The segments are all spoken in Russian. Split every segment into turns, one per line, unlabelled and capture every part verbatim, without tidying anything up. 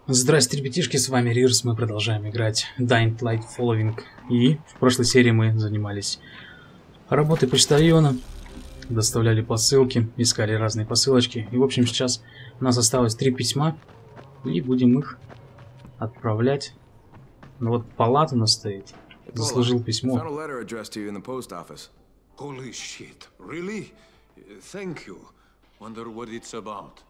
Здрасте, ребятишки, с вами Рирс, мы продолжаем играть Dying Light Following. И в прошлой серии мы занимались работой почтальона, доставляли посылки, искали разные посылочки. И в общем сейчас у нас осталось три письма, и будем их отправлять. Ну вот палат у нас стоит, заслужил письмо.
Holy shit, really? Thank you. Wonder what it's about.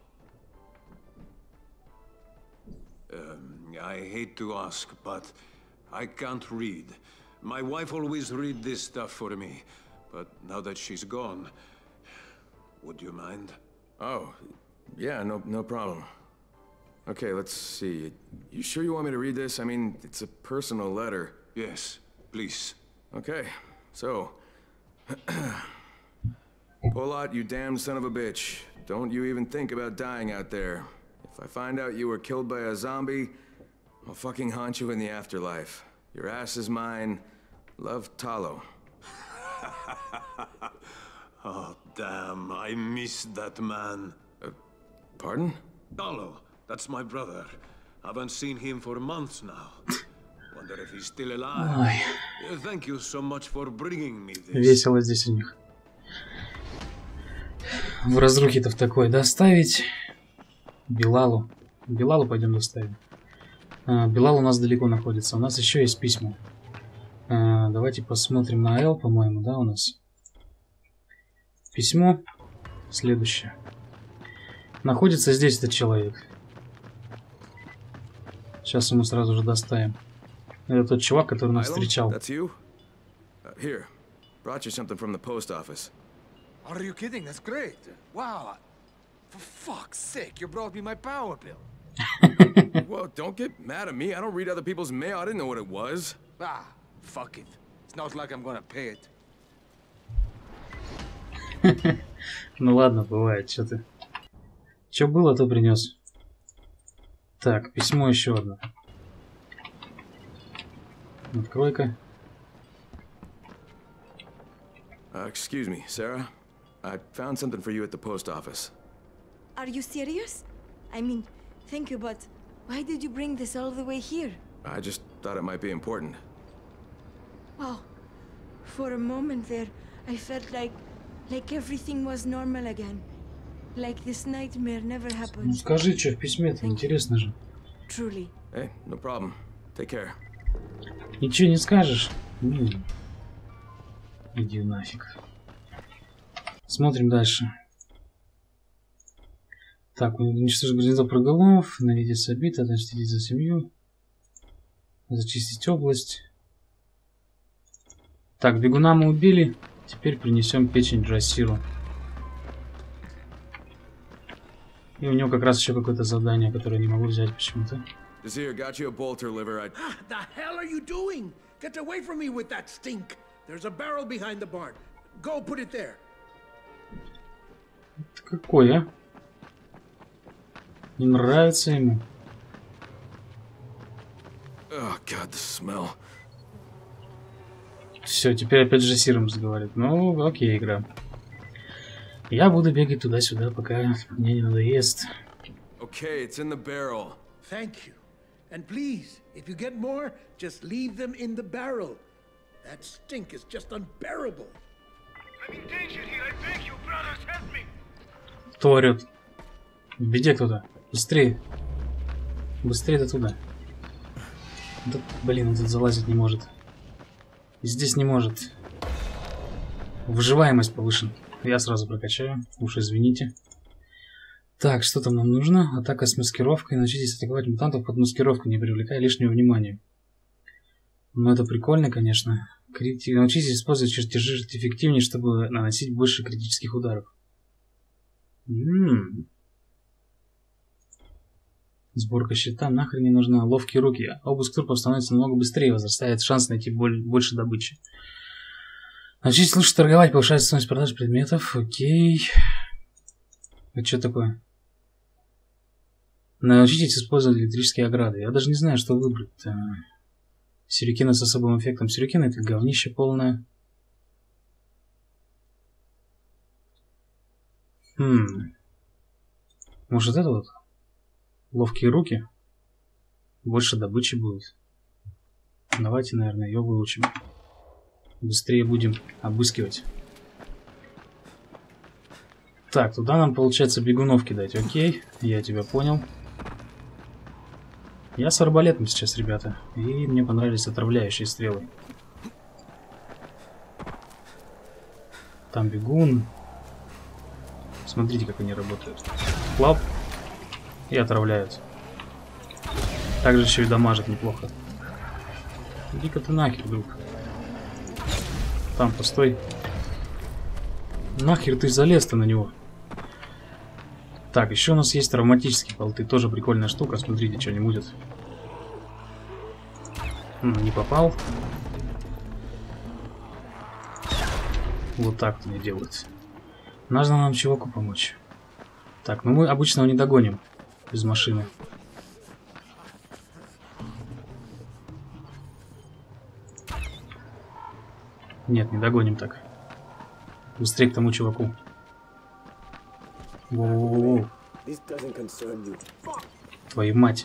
Um, I hate to ask, but I can't read. My wife always read this stuff for me, but now that she's gone, would you mind?
Oh, yeah, no, no problem. Okay, let's see. You sure you want me to read this? I mean, it's a personal letter.
Yes, please.
Okay, so... Polat, you damned son of a bitch. Don't you even think about dying out there. If I find out you were killed by a zombie, I'll fucking haunt you in the afterlife. Your ass is mine. Love, Talo.
Oh, damn, I miss that man.
Uh, pardon?
Talo, that's my brother. Haven't seen him for months now. Wonder if he's still alive.
Ой.
Thank you so much for bringing me this.
Весело здесь у них. В разрухе-то в такой доставить. Билалу. Билалу пойдем доставим. А, Билал у нас далеко находится. У нас еще есть письма. А, давайте посмотрим на Эл, по-моему, да, у нас. Письмо следующее. Находится здесь этот человек. Сейчас ему сразу же доставим. Это тот чувак, который нас встречал.
That's you? Uh, here, brought you something from the post office.
Are you kidding? That's great. Wow. For fuck's sake, you brought me my power bill.
Well, don't get mad at me. I don't read other people's mail. I didn't know what it was.
Ah, fuck it. It's not like I'm gonna pay it.
Ну ладно, бывает, что ты. Что было, то принес. Так, письмо еще одно. Открой-ка.
Uh, excuse me, Sarah. I found something for you at the post office.
Are you serious? I mean, thank you, but why did you bring this all the way here?
I just thought it might be important.
Wow. For a moment there, I felt like, like everything was normal again. Like this nightmare never
Ну
happened.
скажи, что в письме-то, интересно же.
Truly.
Hey, no problem. Take care.
Ничего не скажешь? Ну, иди нафиг. Смотрим дальше. Так, уничтожить гарнизон проголов, наведить обид, отомстить за семью, зачистить область. Так, бегуна мы убили. Теперь принесем печень Джасиру. И у него как раз еще какое-то задание, которое я не могу взять почему-то.
Desir, got you a bolter liver. I...
The hell are you doing? Get away from me with that stink. There's a barrel behind the barn. Go put it there.
Это какой, а? Не нравится ему.
Oh, God, the smell.
Все, теперь опять же Сиром разговаривает. Ну, окей, игра. Я буду бегать туда-сюда, пока мне не надоест.
Okay, it's in the barrel.
Thank you. And please, if you get more, just leave them in the barrel. That stink is just unbearable.
I'm in danger here. I beg you, brothers, help me.
Кто орет? В беде кто-то. Быстрее. Быстрее-то туда. Да, блин, он тут залазить не может. И здесь не может. Выживаемость повышена. Я сразу прокачаю. Уж извините. Так, что там нам нужно? Атака с маскировкой. Научитесь атаковать мутантов под маскировку, не привлекая лишнего внимания. Ну, это прикольно, конечно. Крити... Научитесь использовать чертежи эффективнее, чтобы наносить больше критических ударов. М-м-м. Сборка щита нахрен не нужна. Ловкие руки. Обыск трупов становится намного быстрее. Возрастает шанс найти больше добычи. Научитесь лучше торговать. Повышается стоимость продаж предметов. Окей. Это что такое? Научитесь использовать электрические ограды. Я даже не знаю, что выбрать. Сюрикены с особым эффектом. Сюрикены — это говнище полное. Хм. Может, это вот? Ловкие руки. Больше добычи будет. Давайте, наверное, ее выучим. Быстрее будем обыскивать. Так, туда нам, получается, бегунов кидать. Окей, я тебя понял. Я с арбалетом сейчас, ребята. И мне понравились отравляющие стрелы. Там бегун. Смотрите, как они работают. Клап. И отравляют. Также еще и дамажат неплохо. Иди-ка ты нахер, друг. Там, постой. Нахер ты залез-то на него. Так, еще у нас есть травматические болты. Тоже прикольная штука. Смотрите, что они мутят. Не попал. Вот так вот они делают. Нужно нам чуваку помочь. Так, ну мы обычно его не догоним. Без машины. Нет, не догоним так. Быстрее к тому чуваку. Воу-воу-воу. Твою мать.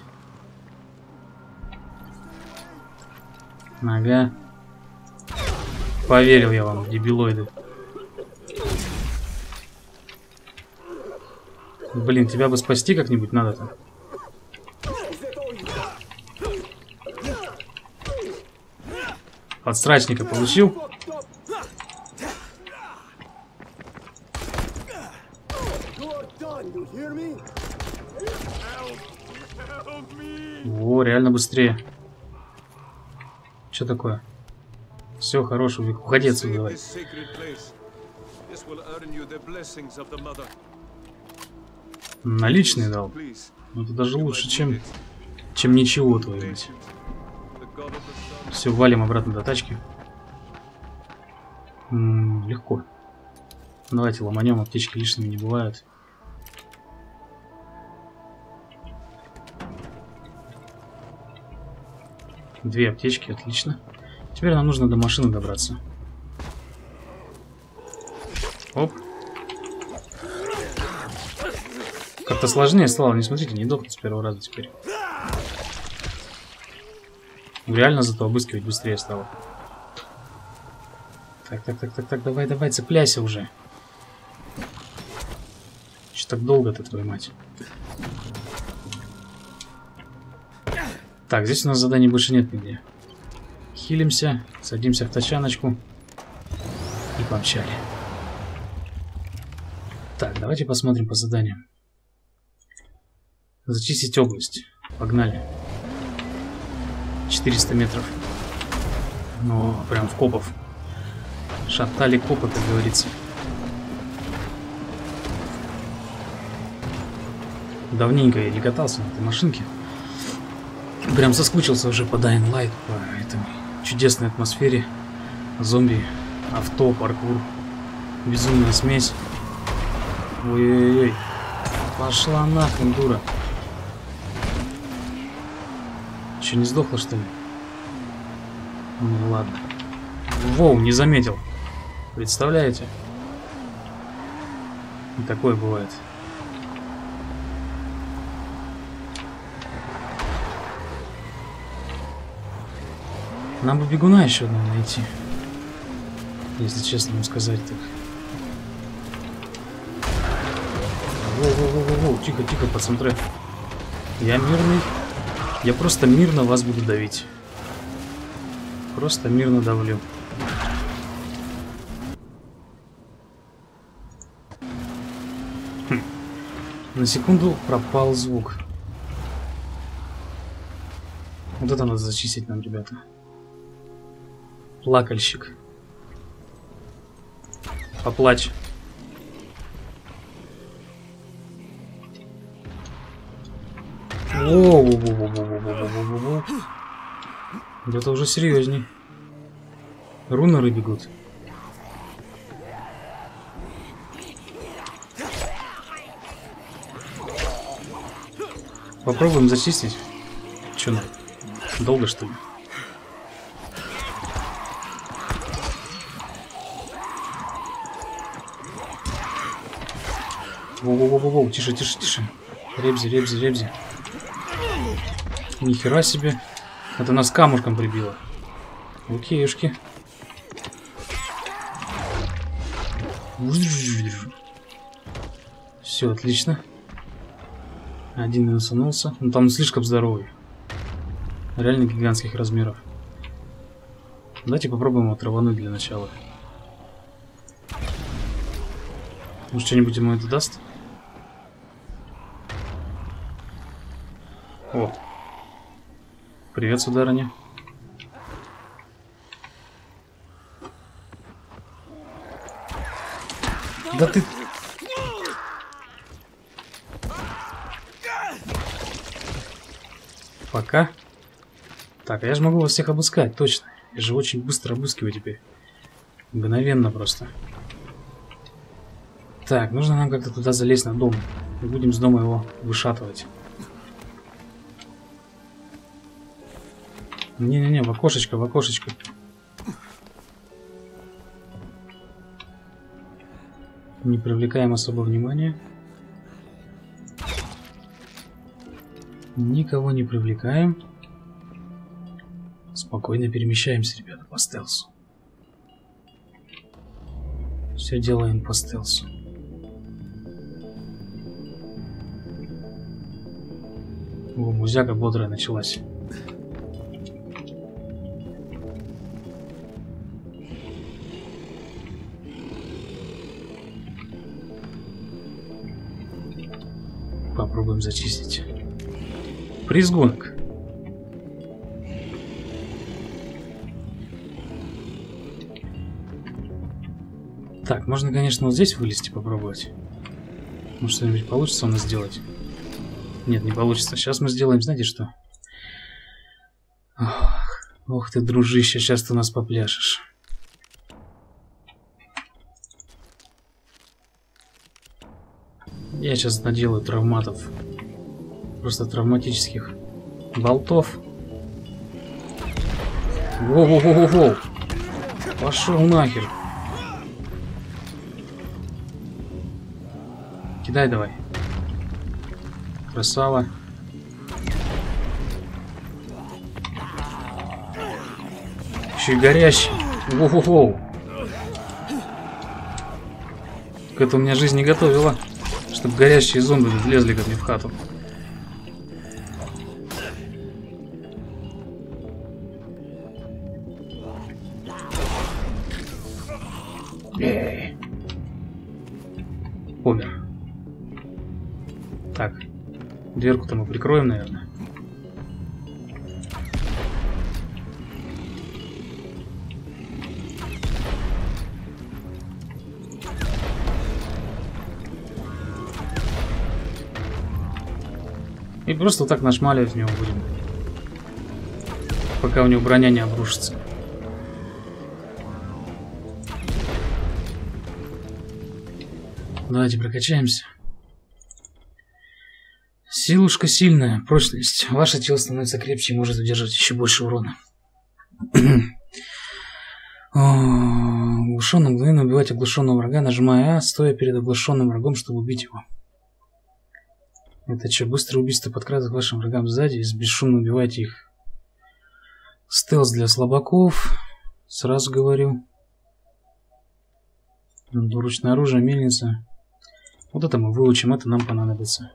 Ага. Поверил я вам, дебилоиды. Блин, тебя бы спасти как-нибудь надо-то. Подсрачника получил? О, реально быстрее. Что такое? Все, хороший, уходи отсюда, давай. Наличные дал. Ну, это даже лучше, чем, чем ничего, твою мать. Все, валим обратно до тачки. М-м, легко. Давайте ломанем, аптечки лишними не бывают. Две аптечки, отлично. Теперь нам нужно до машины добраться. Оп. Как-то сложнее стало, не смотрите, не дохнуть с первого раза теперь. Реально зато обыскивать быстрее стало. Так, так, так, так, так, давай, давай, цепляйся уже. Че так долго-то, твою мать? Так, здесь у нас заданий больше нет нигде. Хилимся, садимся в тачаночку и помчали. Так, давайте посмотрим по заданиям. Зачистить область. Погнали. четыреста метров. Ну, прям в копов. Шатали копы, как говорится. Давненько я не катался на этой машинке. Прям соскучился уже по Dying Light, по этой чудесной атмосфере. Зомби, авто, паркур. Безумная смесь. Ой-ой-ой. Пошла нахрен, дура. Че, не сдохла, что ли? Ну ладно. Воу, не заметил. Представляете? И такое бывает. Нам бы бегуна еще одного найти. Если честно вам сказать так. Воу-воу-воу-воу, тихо-тихо, пацантры. Я мирный. Я просто мирно вас буду давить. Просто мирно давлю. Хм. На секунду пропал звук. Вот это надо зачистить нам, ребята. Плакальщик. Поплачь. Воу-воу-воу-воу-воу-воу-воу-воу-воу. Это уже серьезней. Рунеры бегут. Попробуем зачистить. Че нам? Долго, что ли? Воу-воу-воу-воу, тише, тише, тише. Ребзи, ребзи, ребзи. Нихера себе. Это нас камушком прибило. Окейушки. Все, отлично. Один минусанулся. Ну там слишком здоровый. Реально гигантских размеров. Давайте попробуем его травануть для начала. Может, что-нибудь ему это даст? О! Привет, сударыня. Да ты... Пока. Так, а я же могу вас всех обыскать, точно. Я же очень быстро обыскиваю теперь. Мгновенно просто. Так, нужно нам как-то туда залезть на дом. И будем с дома его вышатывать. Не-не-не, в окошечко, в окошечко. Не привлекаем особо внимания. Никого не привлекаем. Спокойно перемещаемся, ребята, по стелсу. Все делаем по стелсу. О, музяка бодрая началась. Попробуем зачистить. Приз гонок. Так, можно, конечно, вот здесь вылезти, попробовать. Может, что-нибудь получится у нас сделать? Нет, не получится. Сейчас мы сделаем, знаете что? Ох, ох ты, дружище, сейчас ты у нас попляшешь. Я сейчас наделаю травматов. Просто травматических болтов. Воу-воу-воу-воу! Пошел нахер! Кидай давай. Красава. Еще и горящий. Воу-воу-воу! К этому меня жизнь не готовила. Чтобы горящие зомби влезли ко мне в хату. Эй. Помер. Так. Дверку-то мы прикроем, наверное. И просто вот так нашмаливать в него будем. Пока у него броня не обрушится. Давайте прокачаемся. Силушка сильная, прочность. Ваше тело становится крепче и может удержать еще больше урона. Оглушенно мгновенно убивать оглушенного врага, нажимая А, стоя перед оглушенным врагом, чтобы убить его. Это что, быстрое убийство подкрадывает к вашим врагам сзади и бесшумно убивайте их. Стелс для слабаков. Сразу говорю. Двуручное оружие, мельница. Вот это мы выучим, это нам понадобится.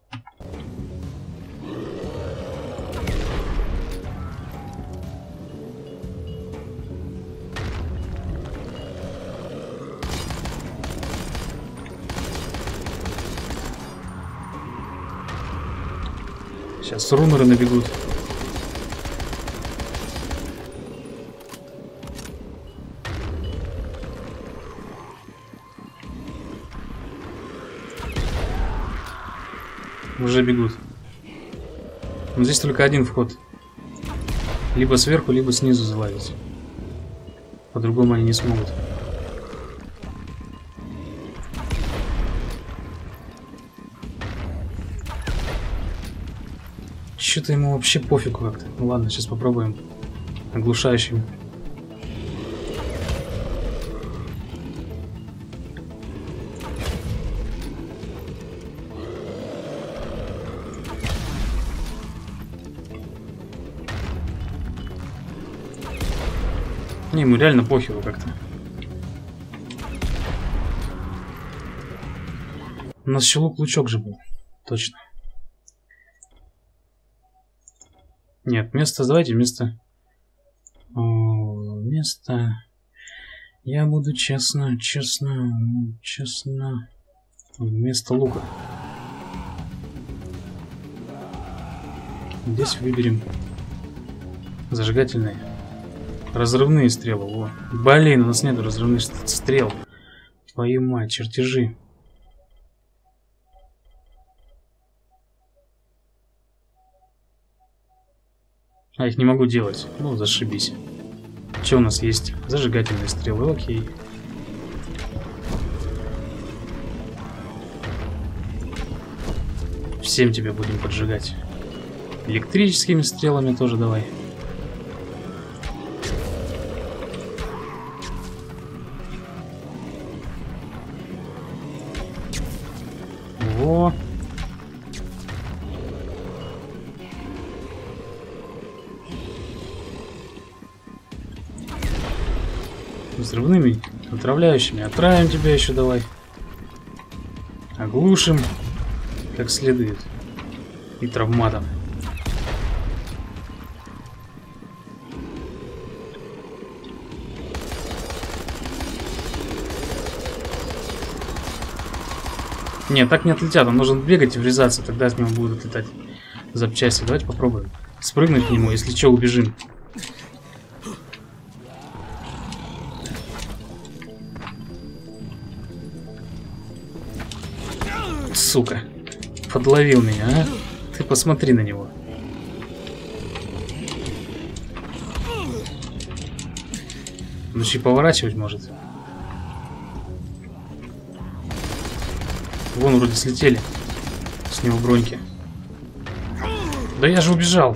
Сейчас рунеры набегут. Уже бегут. Но здесь только один вход. Либо сверху, либо снизу залазить. По-другому они не смогут. Что-то ему вообще пофигу как-то. Ну ладно, сейчас попробуем оглушающим. Не, ему реально похеру как-то. У нас еще лук-лучок же был. Точно. Нет, место, давайте место. О, место. Я буду честно, честно, честно. Вместо лука. Здесь выберем зажигательные. Разрывные стрелы. Во. Блин, у нас нет разрывных стрел. Твою мать, чертежи. А их не могу делать. Ну, зашибись. Что у нас есть? Зажигательные стрелы, окей. Всем тебя будем поджигать. Электрическими стрелами тоже давай. Во. Взрывными, отравляющими. Отравим тебя еще давай. Оглушим как следует. И травматом. Нет, так не отлетят. Он должен бегать и врезаться. Тогда от него будут отлетать запчасти. Давайте попробуем спрыгнуть к нему. Если что, убежим. Сука. Подловил меня, а? Ты посмотри на него. Он еще и поворачивать может. Вон вроде слетели с него броньки. Да я же убежал.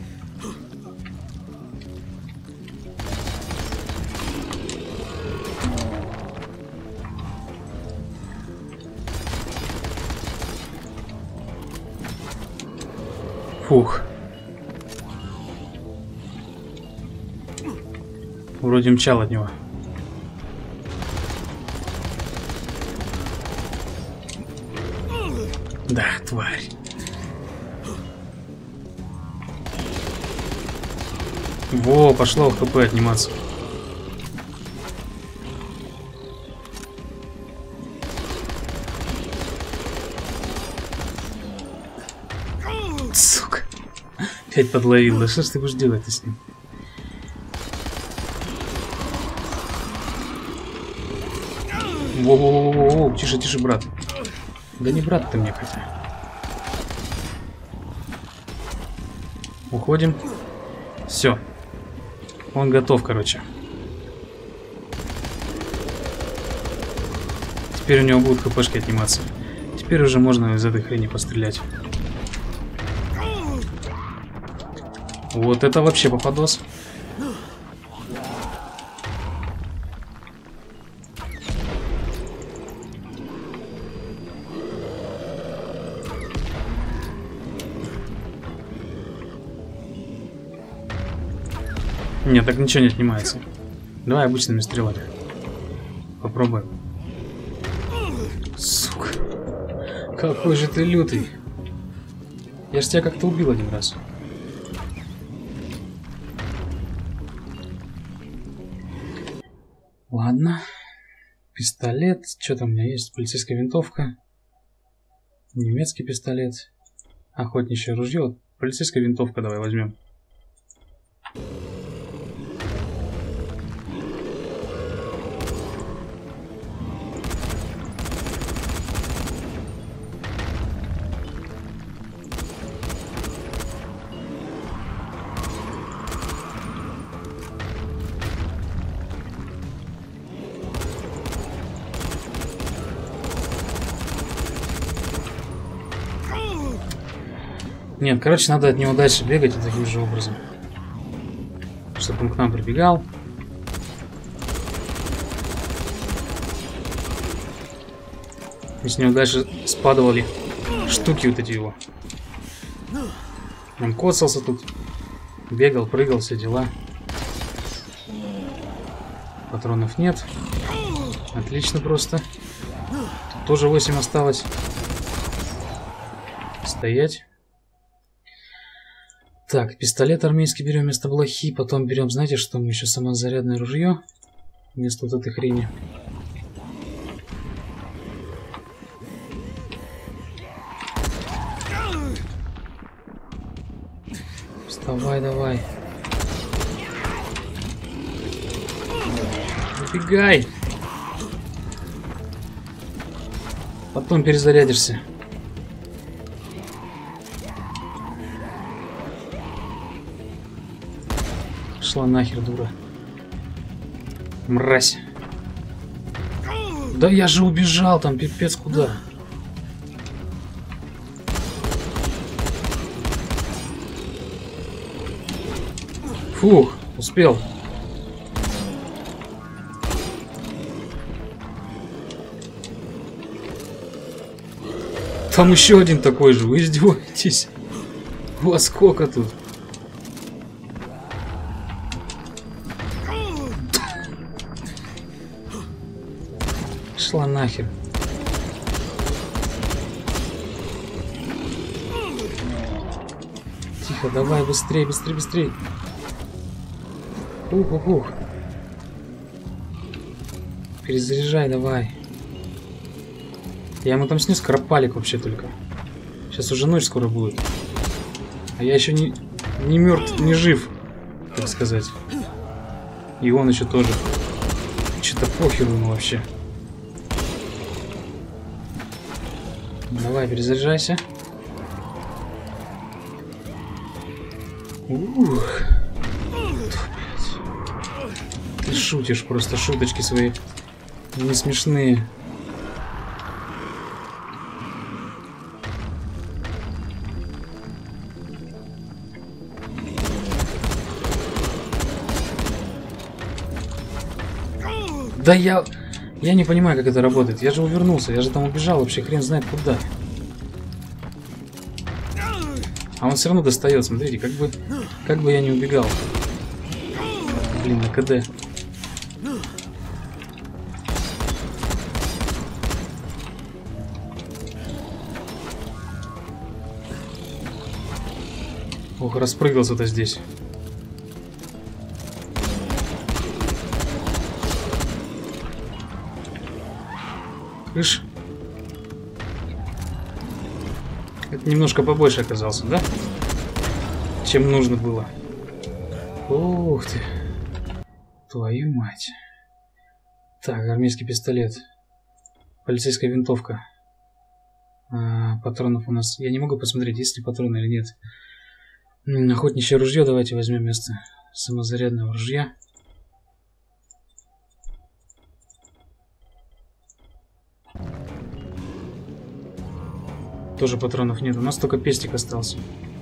Фух. Вроде мчал от него. Да, тварь. Во, пошло в ХП отниматься. Сука. Опять подловил. Да что ж ты будешь делать-то с ним? Воу-воу-воу-воу, тише, тише, брат. Да не брат ты мне хотя. Уходим. Все. Он готов, короче. Теперь у него будут хпшки отниматься. Теперь уже можно из этой хрени пострелять. Вот это вообще попадос. Нет, так ничего не отнимается. Давай обычными стрелами. Попробуем. Сука. Какой же ты лютый. Я ж тебя как-то убил один раз. Ладно. Пистолет. Что там у меня есть? Полицейская винтовка. Немецкий пистолет. Охотничье ружье. Полицейская винтовка давай возьмем. Нет, короче, надо от него дальше бегать и таким же образом. Чтобы он к нам прибегал. И с него дальше спадывали штуки вот эти его. Он коцался тут. Бегал, прыгал, все дела. Патронов нет. Отлично просто. Тут тоже восемь осталось. Стоять. Так, пистолет армейский берем вместо блохи. Потом берем, знаете что, мы еще самозарядное ружье вместо вот этой хрени. Вставай, давай. Убегай. Потом перезарядишься. Шла нахер, дура. Мразь. Да я же убежал там, пипец куда. Фух, успел. Там еще один такой же, вы издеваетесь? У вас сколько тут? Шла нахер. Тихо, давай, быстрее, быстрее, быстрее. Ух, ух, ух. Перезаряжай, давай. Я ему там снес кропалик вообще только. Сейчас уже ночь скоро будет. А я еще не, не мертв, не жив, так сказать. И он еще тоже. Что-то похеру ему вообще. Давай, перезаряжайся. Ух. Ты шутишь, просто шуточки свои не смешные. Да я... Я не понимаю, как это работает. Я же увернулся, я же там убежал, вообще хрен знает куда. А он все равно достает, смотрите, как бы... Как бы я не убегал. Блин, на КД. Ох, распрыгался-то здесь. Ишь. Это немножко побольше оказался, да? Чем нужно было. Ух ты. Твою мать. Так, армейский пистолет. Полицейская винтовка. А, патронов у нас... Я не могу посмотреть, есть ли патроны или нет. М, охотничье ружье давайте возьмем вместо самозарядного ружья. Тоже патронов нет. У нас только пестик остался.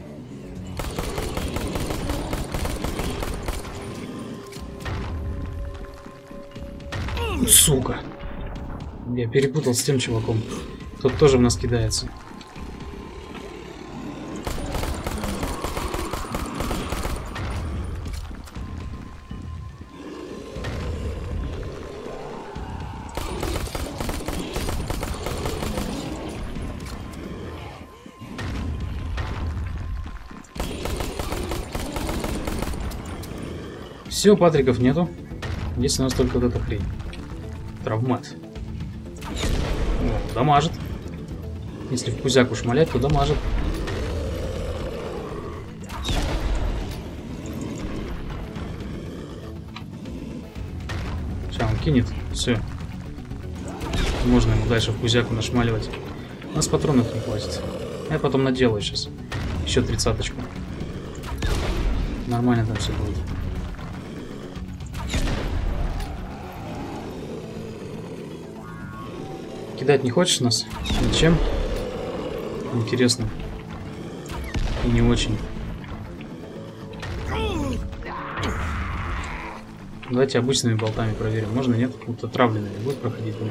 Сука. Я перепутал с тем чуваком. Тот тоже в нас кидается. Все, патриков нету. Есть у нас только вот эта хрень. Травмат. О, дамажит. Если в пузяку шмалять, то дамажит. Сейчас он кинет. Все. Можно ему дальше в пузяку нашмаливать. У нас патронов не хватит. Я потом наделаю сейчас. Еще тридцаточку. Нормально там все будет. Кидать не хочешь нас? Зачем? Интересно. И не очень. Давайте обычными болтами проверим. Можно, нет? Вот отравленными будет проходить у нас.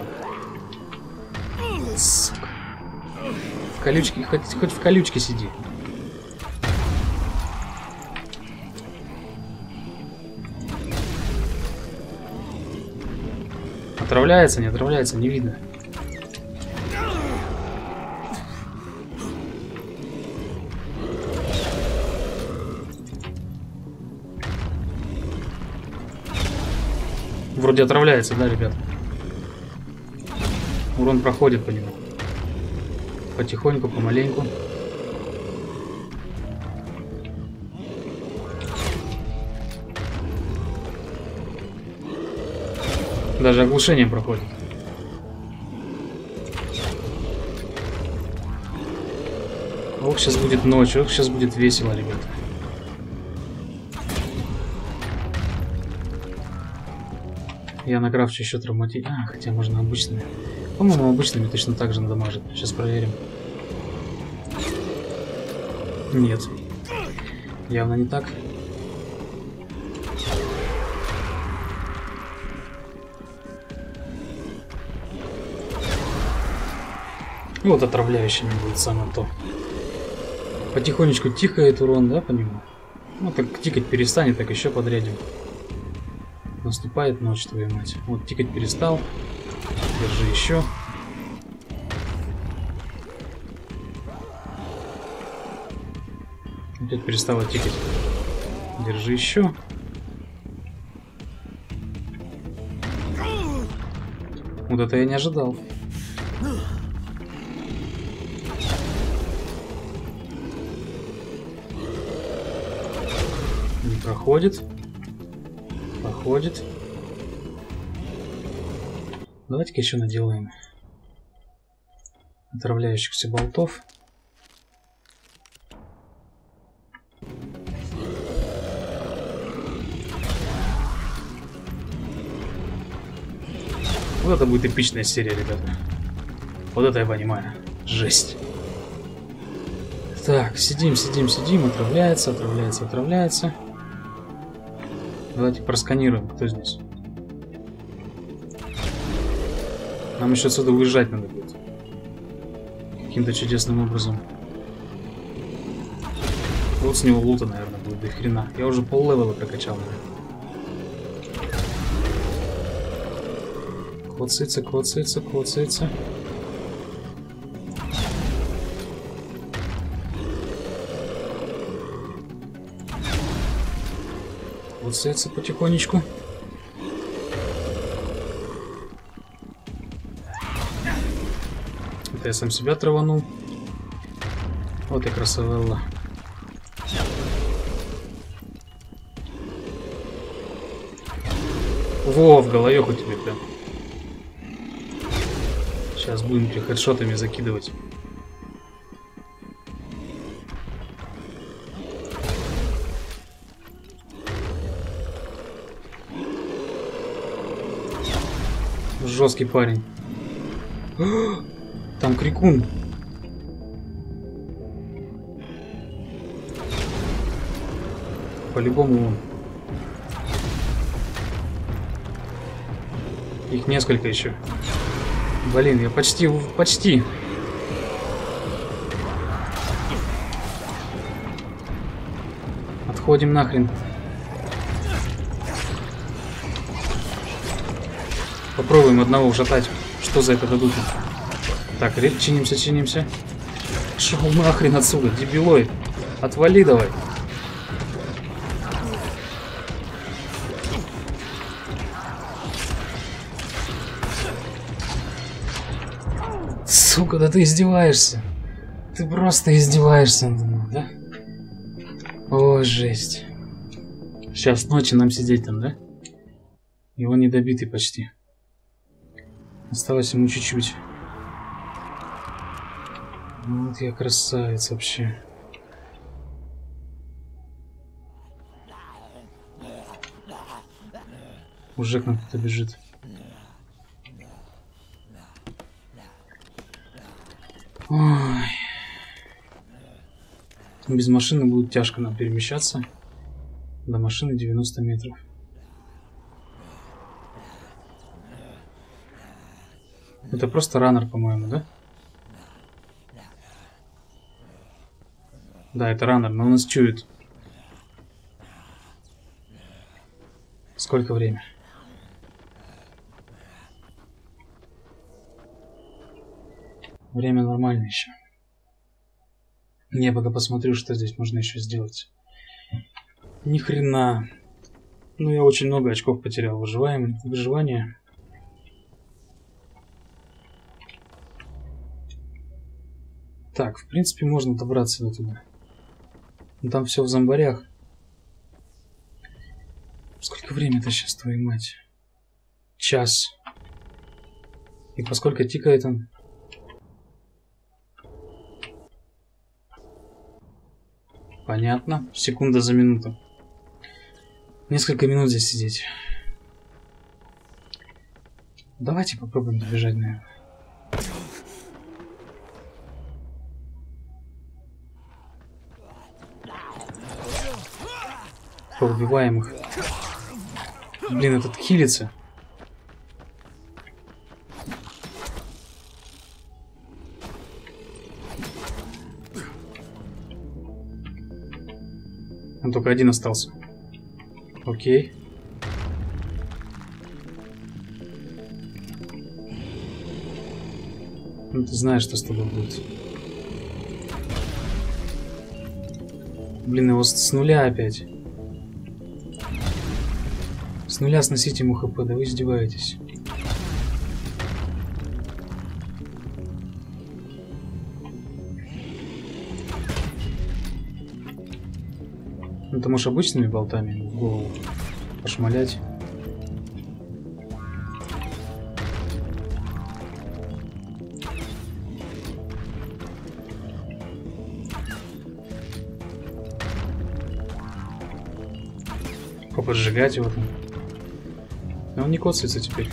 Сука. В колючке, хоть, хоть в колючке сиди. Отравляется, не отравляется, не видно. Вроде отравляется, да, ребят? Урон проходит по нему. Потихоньку, помаленьку. Даже оглушение проходит. Ох, сейчас будет ночь, ох, сейчас будет весело, ребята. Я накрафчу еще травмати... А, хотя можно обычными. По-моему, обычными точно так же надамажит. Сейчас проверим. Нет. Явно не так. И вот отравляющими будет самое то. Потихонечку тикает урон, да, по нему? Ну, так тикать перестанет, так еще подрядим. Наступает ночь, твою мать. Вот, тикать перестал. Держи еще. Опять перестала тикать. Держи еще. Вот это я не ожидал. Не проходит. Проходит. Давайте-ка еще наделаем отравляющихся болтов. Вот это будет эпичная серия, ребята. Вот это я понимаю. Жесть. Так, сидим, сидим, сидим. Отравляется, отравляется, отравляется. Давайте просканируем, кто здесь. Нам еще отсюда уезжать надо будет. Каким-то чудесным образом. Вот с него лута, наверное, будет до хрена. Я уже пол-левела прокачал, наверное. Клоцится, клоцится, клоцится. Клоцится потихонечку. Это я сам себя траванул. Вот и красавелла. Во, в головеху тебе прям. Сейчас будем их хедшотами закидывать. Жесткий парень. Там крикун. По-любому он. Их несколько еще. Блин, я почти, почти. Отходим нахрен. Попробуем одного ушатать. Что за это дадут? Так, чинимся, чинимся. Шел нахрен отсюда, дебилой. Отвали давай. Сука, да ты издеваешься. Ты просто издеваешься надо мной, да? О, жесть. Сейчас ночи нам сидеть там, да? Его недобитый почти. Осталось ему чуть-чуть. Вот я красавец вообще. Уже к нам кто-то бежит. Ой. Без машины будет тяжко нам перемещаться. До машины девяносто метров. Это просто раннер, по-моему, да? Да, это раннер, но он нас чует. Сколько время? Время нормально еще. Я пока посмотрю, что здесь можно еще сделать. Ни хрена. Ну, я очень много очков потерял. Выживаем, выживание. Так, в принципе, можно добраться до туда. Но там все в зомбарях. Сколько времени-то сейчас, твою мать? Час. И поскольку тикает он? Понятно. Секунда за минуту. Несколько минут здесь сидеть. Давайте попробуем добежать, наверное. Поубиваем их. Блин, этот хилится. Он только один остался. Окей. Ну, ты знаешь, что с тобой будет. Блин, его с, с нуля опять. С нуля сносить ему хп, да вы издеваетесь. Ну, ты можешь обычными болтами в голову пошмалять. Поподжигать его там. Но он не коцается теперь.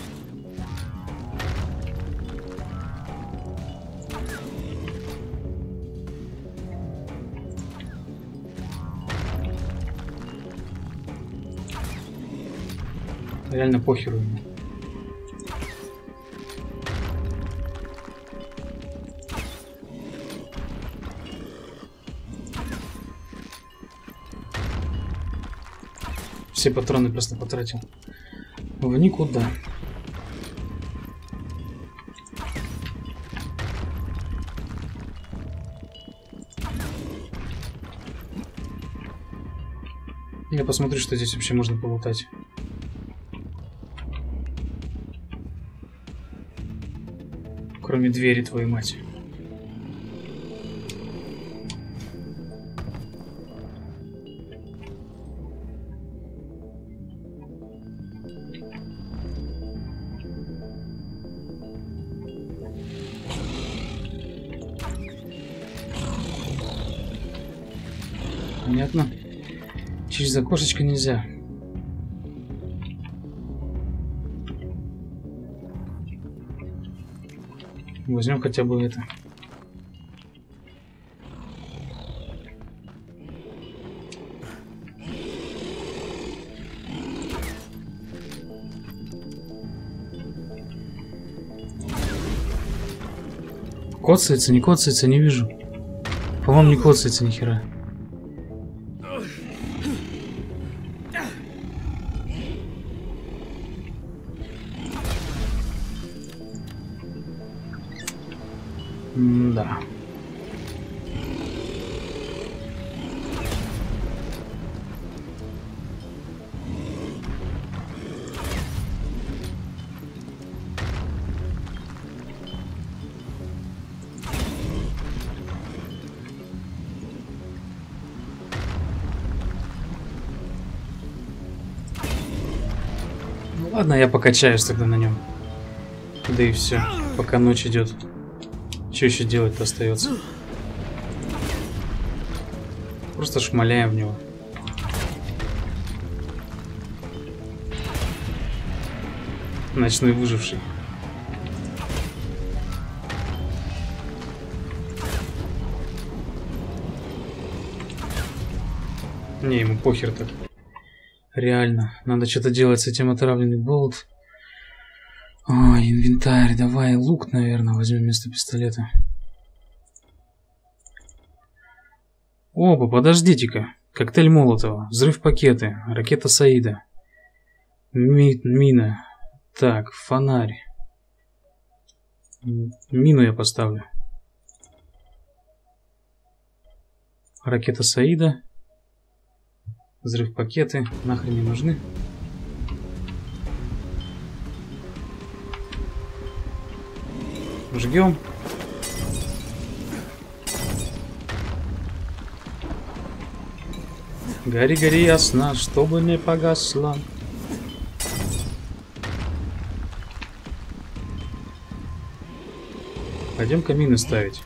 Реально похеру ему. Все патроны просто потратил. В никуда. Я посмотрю, что здесь вообще можно полутать. Кроме двери, твою мать. Понятно. Через окошечко нельзя. Возьмем хотя бы это. Коцается, не коцается, не вижу. По-моему, не коцается ни хера. Да. Ну ладно, я покачаюсь тогда на нем. Да и все, пока ночь идет. Что еще делать-то остается? Просто шмаляем в него. Ночной выживший. Не, ему похер так. Реально, надо что-то делать с этим отравленный болт. Ой, инвентарь, давай лук, наверное, возьмем вместо пистолета. Оба, подождите-ка. Коктейль Молотова, взрыв пакеты, ракета Саида. Ми мина. Так, фонарь. Мину я поставлю. Ракета Саида. Взрыв пакеты. Нахрен не нужны. Жгем. Гори, гори ясно, чтобы не погасла. Пойдем камины ставить.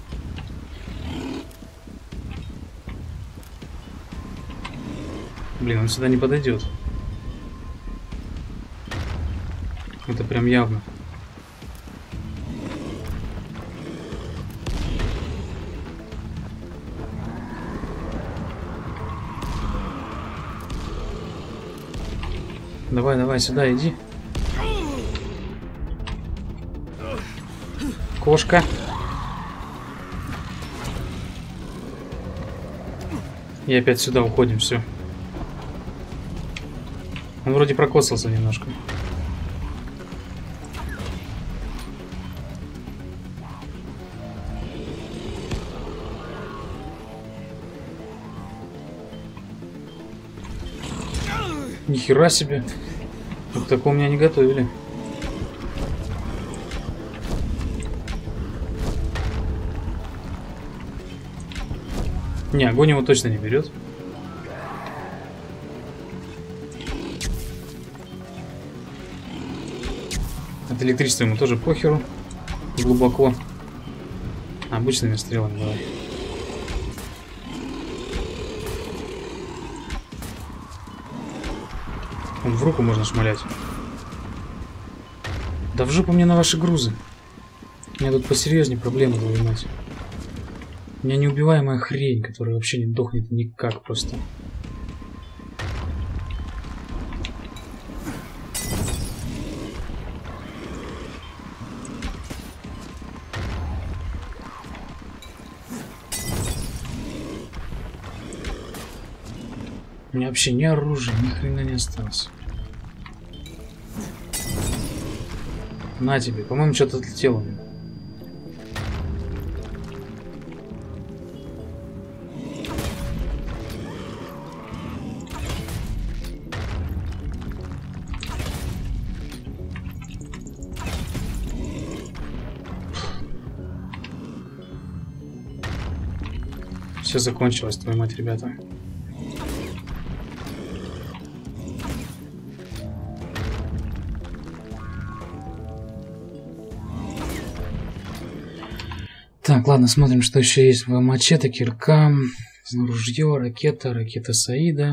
Блин, он сюда не подойдет. Это прям явно. Давай, давай, сюда иди. Кошка. И опять сюда уходим, все. Он вроде прокосался немножко. Нихера себе. Вот такого меня не готовили. Не, огонь его точно не берет. От электричества ему тоже похеру. Глубоко. Обычными стрелами давай. Он в руку можно шмалять. Да в жопу мне на ваши грузы. У меня тут посерьезнее проблемы, твою мать. У меня неубиваемая хрень, которая вообще не дохнет никак просто. У меня вообще ни оружия, ни хрена не осталось. На тебе, по-моему, что-то отлетело. Все закончилось, твою мать, ребята. Так, ладно, смотрим, что еще есть. Мачете, кирка, ружье, ракета, ракета Саида,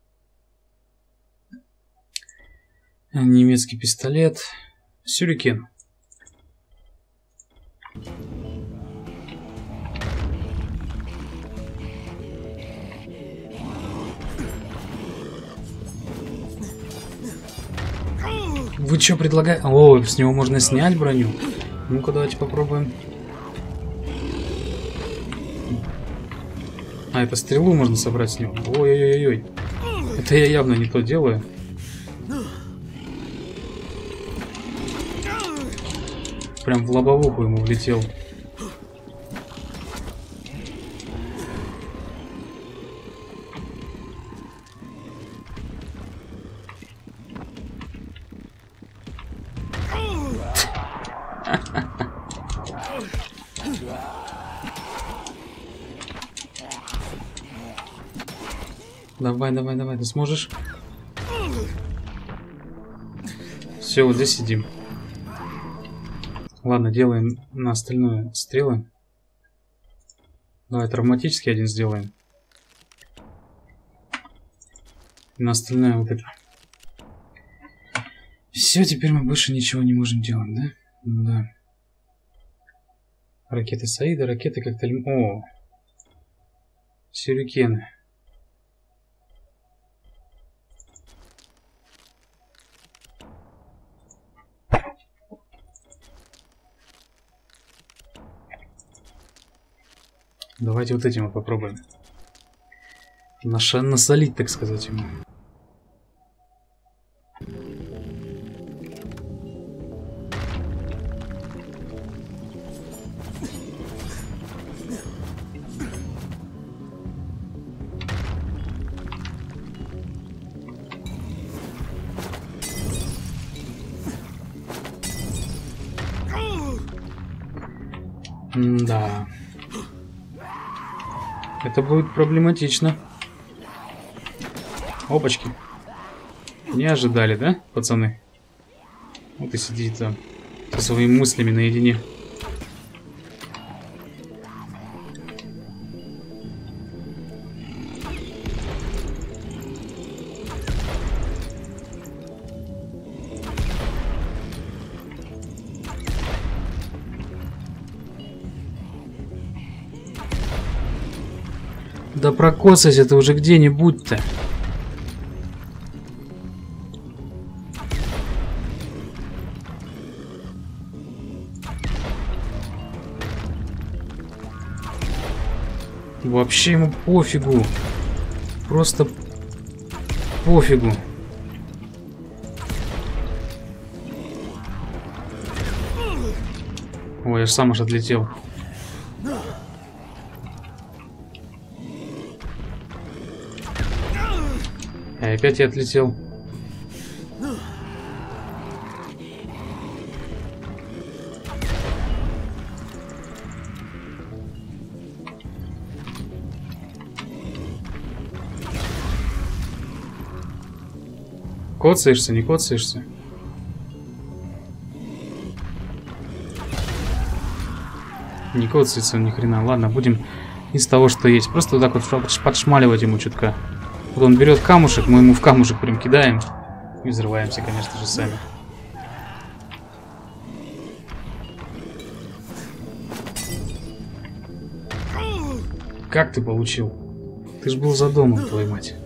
немецкий пистолет, сюрикен. Вы что предлагаете? О, с него можно снять броню. Ну-ка, давайте попробуем. А, это стрелу можно собрать с него. Ой-ой-ой-ой. Это я явно не то делаю. Прям в лобовуху ему влетел. Давай, давай, давай, ты сможешь? Все, вот здесь сидим. Ладно, делаем на остальное стрелы. Давай травматический один сделаем. И на остальное вот это. Все, теперь мы больше ничего не можем делать, да? Да. Ракеты Саида, ракеты как-то... О! Сюрикены. Давайте вот этим вот попробуем. Наша насолить, так сказать, ему. Да. Это будет проблематично. Опачки. Не ожидали, да, пацаны? Вот и сидит там со своими мыслями наедине. Да прокоцайся ты уже где-нибудь-то. Вообще ему пофигу. Просто пофигу. Ой, я ж сам аж отлетел. И опять я отлетел. Коцаешься, не коцаешься? Не коцается ни хрена. Ладно, будем из того, что есть. Просто вот так вот подшмаливать ему чутка. Вот он берет камушек, мы ему в камушек прям кидаем. И взрываемся, конечно же, сами. Как ты получил? Ты ж был за домом, твою мать.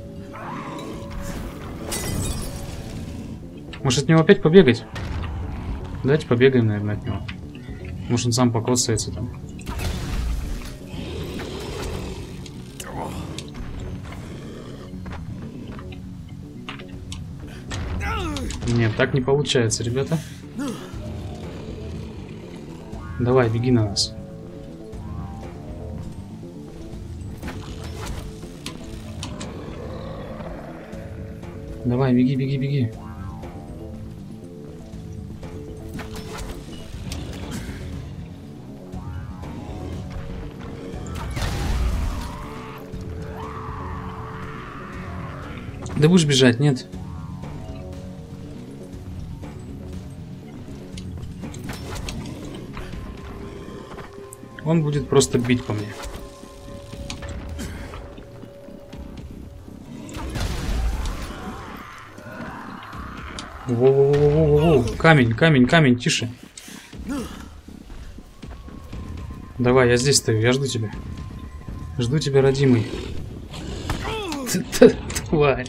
Может, от него опять побегать? Давайте побегаем, наверное, от него. Может, он сам покоцается там. Нет, так не получается, ребята. Давай, беги на нас. Давай, беги, беги, беги. Да будешь бежать, нет? Он будет просто бить по мне. Воу-воу-воу-воу-воу. Камень, камень, камень, тише. Давай, я здесь стою, я жду тебя. Жду тебя, родимый. Тварь.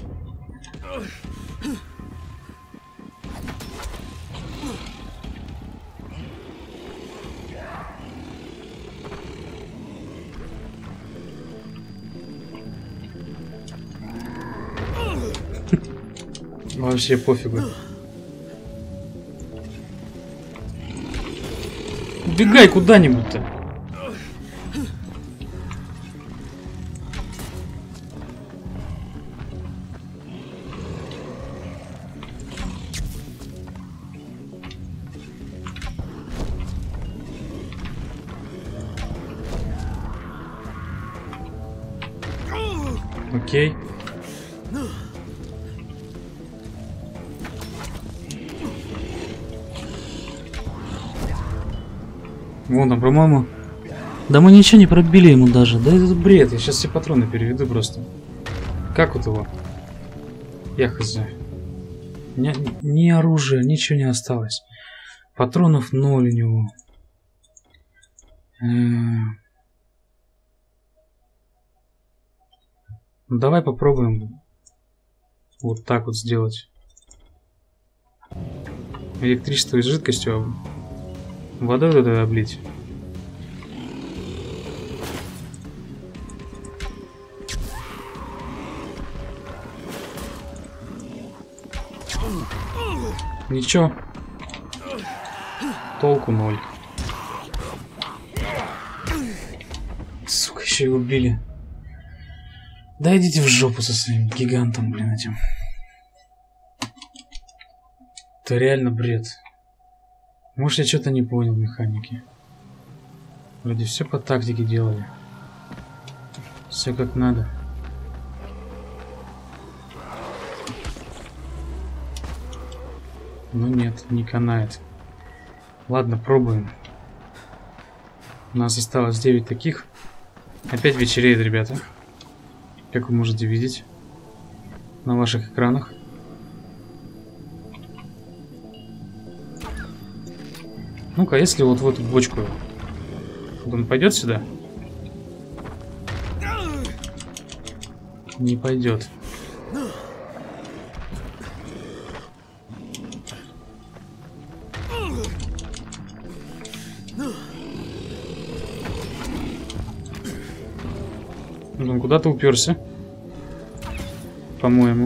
Вообще пофигу. Убегай куда-нибудь-то. Окей. Вон там, по-моему. Да мы ничего не пробили ему даже. Да это бред. Я сейчас все патроны переведу просто. Как вот его? Я хз. Ни, ни оружия, ничего не осталось. Патронов ноль у него. Э-э- Давай попробуем вот так вот сделать. Электричество из жидкостью, а водой туда облить. Ничего. Толку ноль. Сука, еще и убили. Да идите в жопу со своим гигантом, блин, этим. Это реально бред. Может, я что-то не понял в механике. Вроде все по тактике делали. Все как надо. Но нет, не канает. Ладно, пробуем. У нас осталось девять таких. Опять вечереет, ребята. Как вы можете видеть на ваших экранах. Ну-ка, если вот в эту бочку, вот он пойдет сюда? Не пойдет. Он куда-то уперся, по-моему.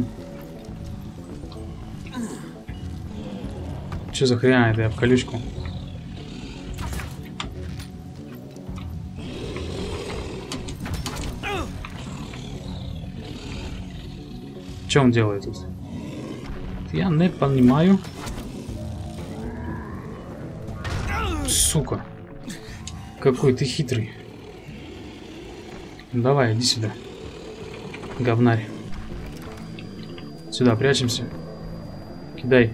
Что за хрень это, я в колючку? Что он делает тут? Я не понимаю. Сука. Какой ты хитрый. Давай, иди сюда. Говнарь. Сюда прячемся. Кидай.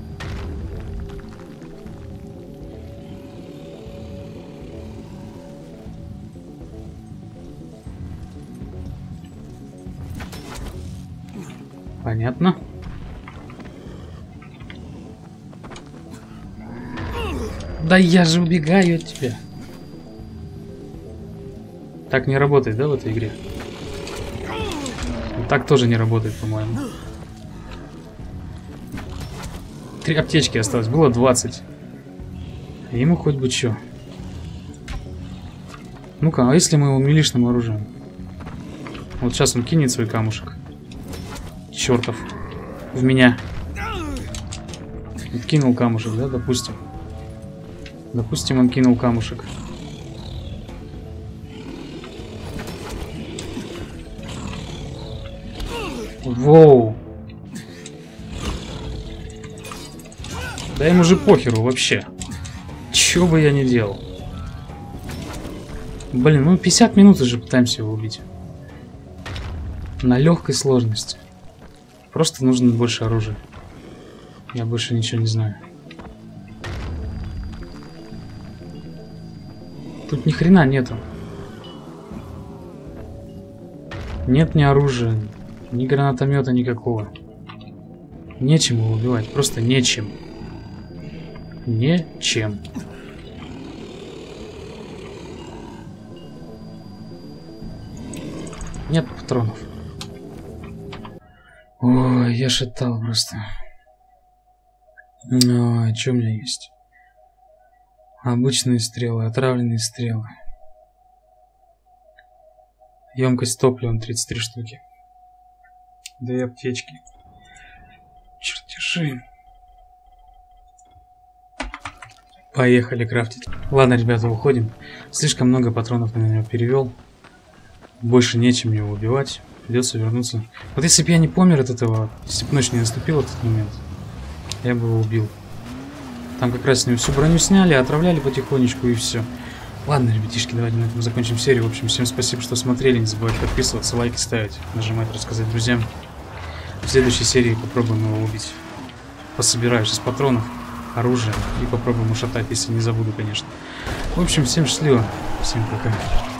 Понятно. Да я же убегаю от тебя. Так не работает, да, в этой игре? И так тоже не работает, по-моему. Три аптечки осталось, было двадцать. Ему хоть бы чё. Ну-ка, а если мы его милишным оружием? Вот сейчас он кинет свой камушек. Чёртов. В меня. Вот кинул камушек, да, допустим. Допустим, он кинул камушек. Воу. Да ему же похеру вообще. Чё бы я ни делал. Блин, мы пятьдесят минут уже пытаемся его убить. На легкой сложности. Просто нужно больше оружия. Я больше ничего не знаю. Тут ни хрена нету. Нет ни оружия, ни гранатомета никакого. Нечем его убивать, просто нечем. Нечем. Нет патронов. Ой, я шатал просто. Ой, что у меня есть? Обычные стрелы, отравленные стрелы. Емкость топлива тридцать три штуки. Да и аптечки. Чертежи. Поехали крафтить. Ладно, ребята, уходим. Слишком много патронов на него перевел. Больше нечем его убивать. Придется вернуться. Вот если бы я не помер от этого, если бы ночь не наступила в этот момент, я бы его убил. Там как раз с него всю броню сняли, отравляли потихонечку и все. Ладно, ребятишки, давайте на этом закончим серию. В общем, всем спасибо, что смотрели. Не забывайте подписываться, лайки ставить, нажимать, рассказать друзьям. В следующей серии попробуем его убить. Пособираю сейчас патронов, оружие и попробуем ушатать, если не забуду, конечно. В общем, всем счастливо. Всем пока.